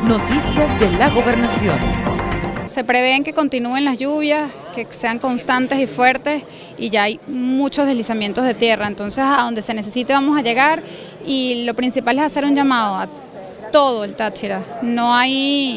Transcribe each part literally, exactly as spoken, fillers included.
Noticias de la Gobernación. Se prevén que continúen las lluvias, que sean constantes y fuertes, y ya hay muchos deslizamientos de tierra, entonces a donde se necesite vamos a llegar, y lo principal es hacer un llamado a todo el Táchira. No hay,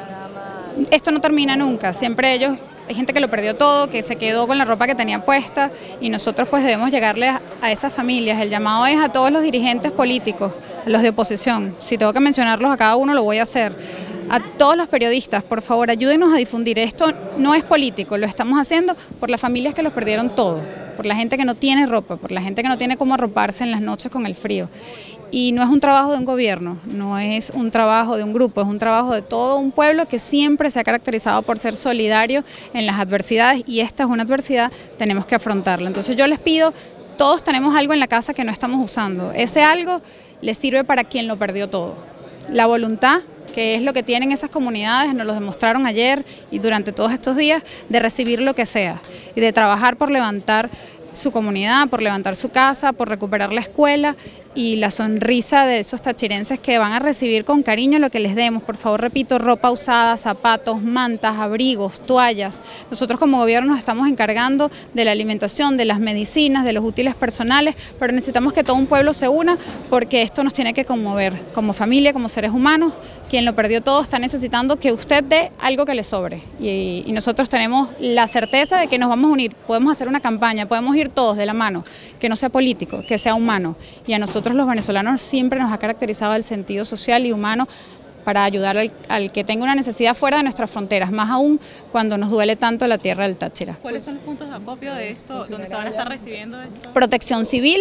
esto no termina nunca, siempre ellos, hay gente que lo perdió todo, que se quedó con la ropa que tenía puesta, y nosotros pues debemos llegarle a, a esas familias. El llamado es a todos los dirigentes políticos, a los de oposición, si tengo que mencionarlos a cada uno lo voy a hacer. A todos los periodistas, por favor, ayúdenos a difundir. Esto no es político, lo estamos haciendo por las familias que los perdieron todo, por la gente que no tiene ropa, por la gente que no tiene cómo arroparse en las noches con el frío. Y no es un trabajo de un gobierno, no es un trabajo de un grupo, es un trabajo de todo un pueblo que siempre se ha caracterizado por ser solidario en las adversidades, y esta es una adversidad, tenemos que afrontarla. Entonces yo les pido, todos tenemos algo en la casa que no estamos usando, ese algo les sirve para quien lo perdió todo. La voluntad, que es lo que tienen esas comunidades, nos lo demostraron ayer y durante todos estos días, de recibir lo que sea y de trabajar por levantar su comunidad, por levantar su casa, por recuperar la escuela y la sonrisa de esos tachirenses que van a recibir con cariño lo que les demos. Por favor, repito, ropa usada, zapatos, mantas, abrigos, toallas. Nosotros como gobierno nos estamos encargando de la alimentación, de las medicinas, de los útiles personales, pero necesitamos que todo un pueblo se una porque esto nos tiene que conmover como familia, como seres humanos. Quien lo perdió todo está necesitando que usted dé algo que le sobre, y, y nosotros tenemos la certeza de que nos vamos a unir, podemos hacer una campaña, podemos ir todos de la mano, que no sea político, que sea humano, y a nosotros los venezolanos siempre nos ha caracterizado el sentido social y humano para ayudar al, al que tenga una necesidad fuera de nuestras fronteras, más aún cuando nos duele tanto la tierra del Táchira. ¿Cuáles son los puntos de acopio de esto, donde se van a estar recibiendo esto? Protección Civil,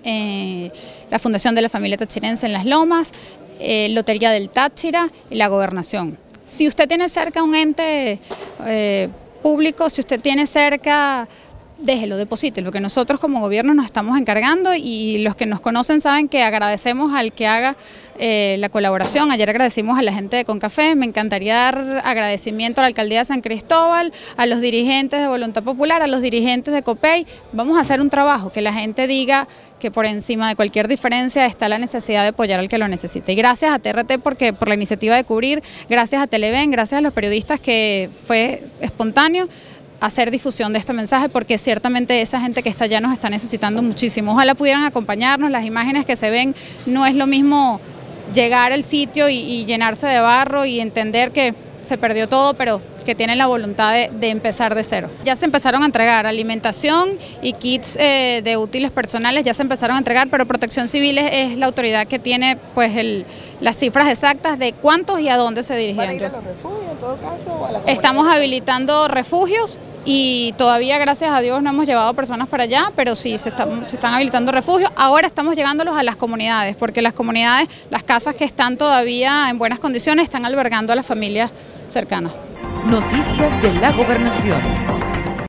eh, la Fundación de la Familia Tachirense en Las Lomas, eh, Lotería del Táchira y la Gobernación. Si usted tiene cerca un ente eh, público, si usted tiene cerca, déjelo, deposítelo, que nosotros como gobierno nos estamos encargando, y los que nos conocen saben que agradecemos al que haga eh, la colaboración. Ayer agradecimos a la gente de Concafé, me encantaría dar agradecimiento a la Alcaldía de San Cristóbal, a los dirigentes de Voluntad Popular, a los dirigentes de COPEI. Vamos a hacer un trabajo que la gente diga que por encima de cualquier diferencia está la necesidad de apoyar al que lo necesite. Y gracias a T R T porque, por la iniciativa de cubrir, gracias a Televen, gracias a los periodistas que fue espontáneo hacer difusión de este mensaje, porque ciertamente esa gente que está allá nos está necesitando muchísimo. Ojalá pudieran acompañarnos, las imágenes que se ven, no es lo mismo llegar al sitio y, y llenarse de barro y entender que se perdió todo, pero que tienen la voluntad de, de empezar de cero. Ya se empezaron a entregar alimentación y kits eh, de útiles personales, ya se empezaron a entregar, pero Protección Civil es, es la autoridad que tiene pues el, las cifras exactas de cuántos y a dónde se dirigían. ¿Para ir a los refugios en todo caso? O a la Estamos habilitando refugios y todavía, gracias a Dios, no hemos llevado personas para allá, pero sí, se, está, se están habilitando refugios. Ahora estamos llegándolos a las comunidades, porque las comunidades, las casas que están todavía en buenas condiciones, están albergando a las familias cercanas. Noticias de la Gobernación.